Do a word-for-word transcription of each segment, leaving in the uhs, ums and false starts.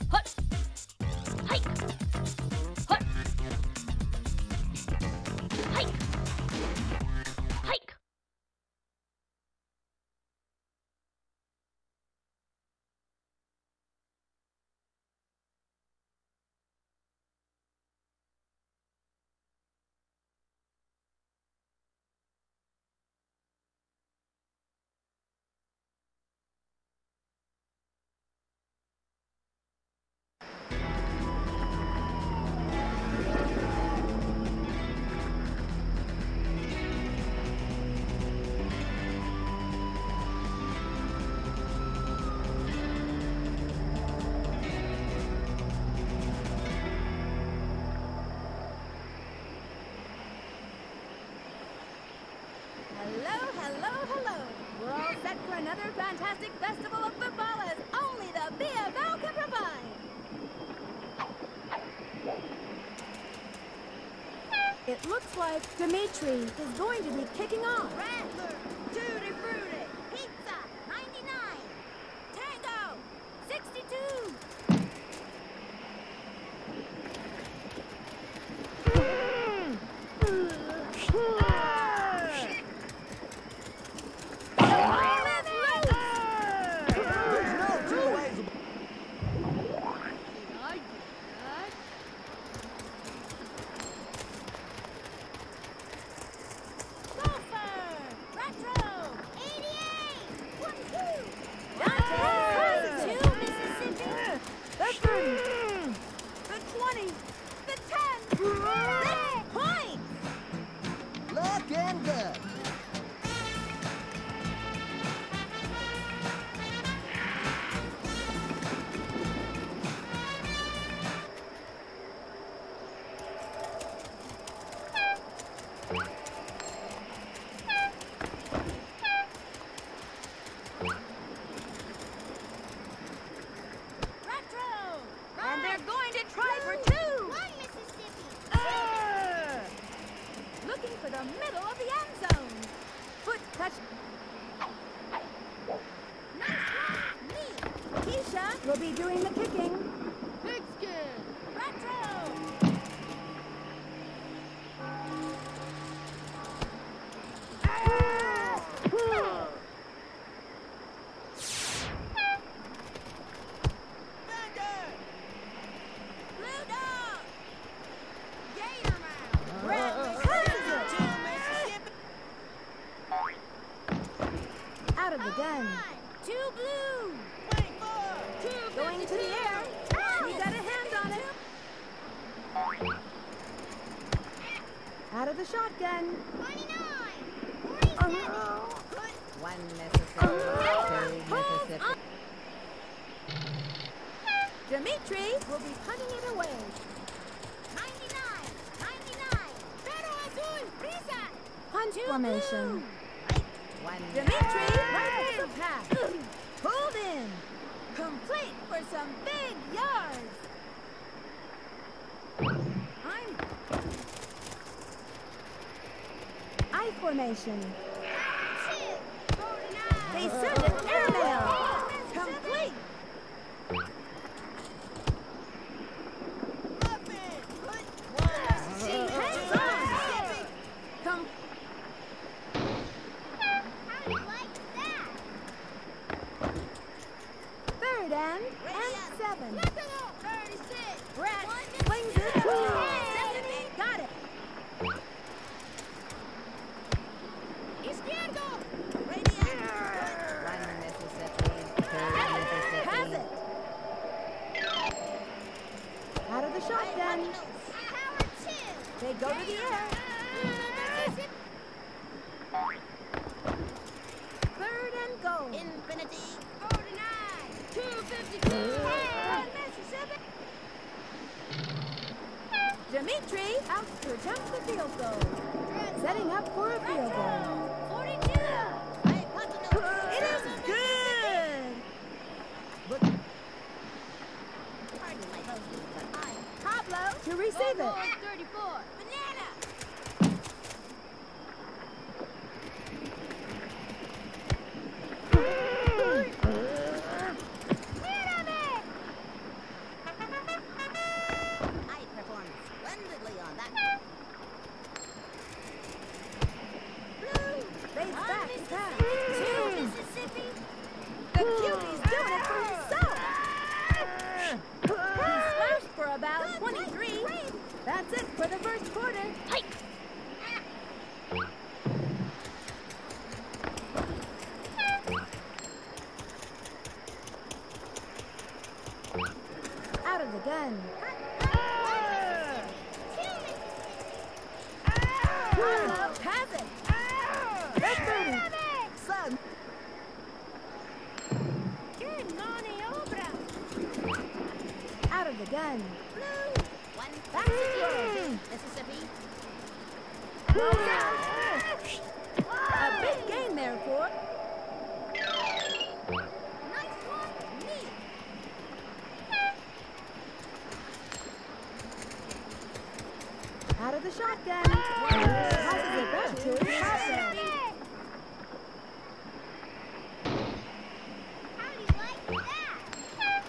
Hut. Hike. Hut. Hike. Hike. Another fantastic festival of football as only the B F L can provide. It looks like Dimitri is going to be kicking off. Rattler, Tutti Frutti, Pizza, ninety-nine, Tango, sixty-two. We'll be doing the kicking. Pigskin! Retro! Out of the gun. Two blue! Going to the air. We got a hand on it. Out of the shotgun. twenty-nine! forty-seven! One Mississippi, two Mississippi. Dimitri will be punting it away. ninety-nine! ninety-nine! Pero azul! Prisa! Punt Two formation. blue. One Dimitri runs the pass. Pulled in. Complete for some big yards. I'm... I formation. They send an airmail. Complete. She hangs on. Come. How do you like that? Third and, and seven. thirty-six! Brett flings it to Got it. Izquierdo! One Mississippi, two Mississippi. Has it. Out of the shotgun. Power two! They go to the air. Third and goal. Infinity! forty-nine! two fifty-two! Mississippi! Dimitri out to attempt the field goal. Setting up for a field goal. forty-two! It is good! Pablo to receive it. thirty-four! Banana! pass. Two, Mississippi. The Q B's doing it for himself. He slashed for about twenty-three. That's it for the first quarter. Hike. Out of the gun. Carlo, pass it. That's thirty. Son. Good morning, obra. Out of the gun. Blue. One. Back to throw. Mississippi. Rolls out. A big gain there for. Nice one. Me. Out of the shotgun. Passes it back to Mississippi. How do you like that?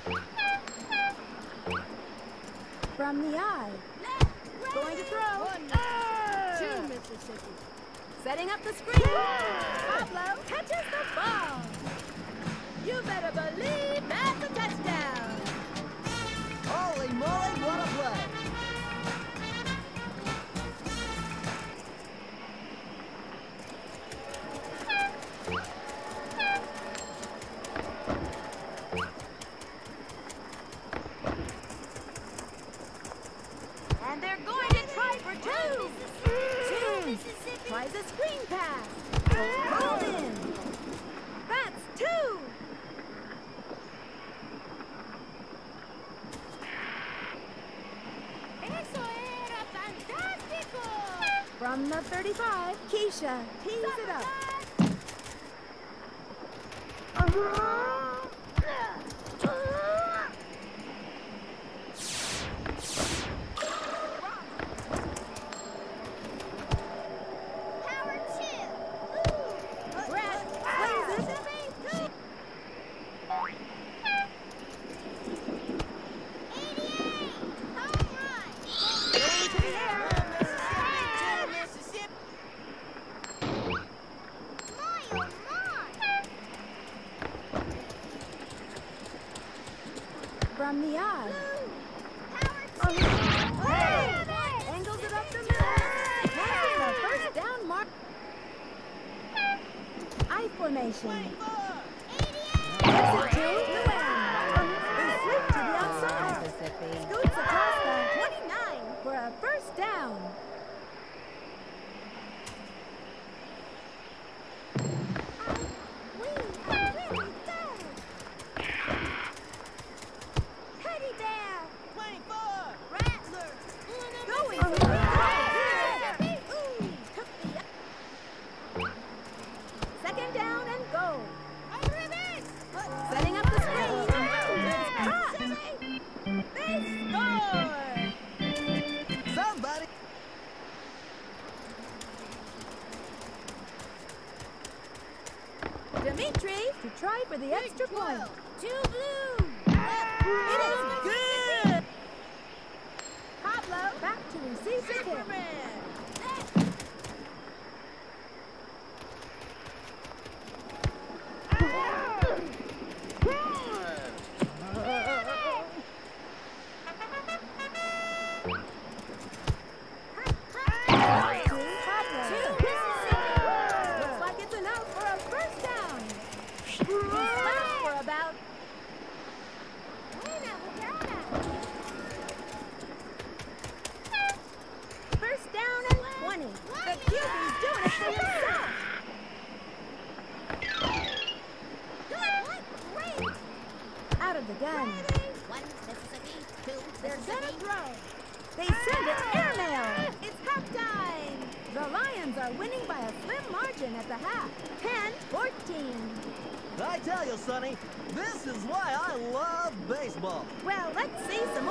From the eye. Left. Going to throw. Two, Mississippi. Setting up the screen. Pablo catches the ball. You better believe that's a touchdown. Holy moly, what a play! And they're going to try for two. Two. Mississippi. Tries a screen pass. Hold in. That's two. Eso era fantástico. From the thirty-five, Keisha tees it up. Power two. Brett swings it. eighty-eight. Home run. Going to the air. My, oh, my. From the eye. Power two. Hey! Angles it up the middle. That's the first down mark. I formation. Gives it to Luann. They sweep to the outside. Mississippi. Scoots across the twenty-nine for a first down. We are really good. Teddy bear. Rattler. Going for the Ooh, took the second down and go. Setting up the screen. Caught. They score. Somebody! Dimitri to try for the extra point. Two blue. It is good. Pablo back to receive the kick. Looks like it's enough for a first down. He slashed for about first down and twenty. The Q B's doing it for himself. Out of the gun. One Mississippi. Two They're gonna Mississippi. throw. They send it airmail. It's halftime. The Lions are winning by a slim margin at the half. ten fourteen. I tell you, Sonny, this is why I love baseball. Well, let's see some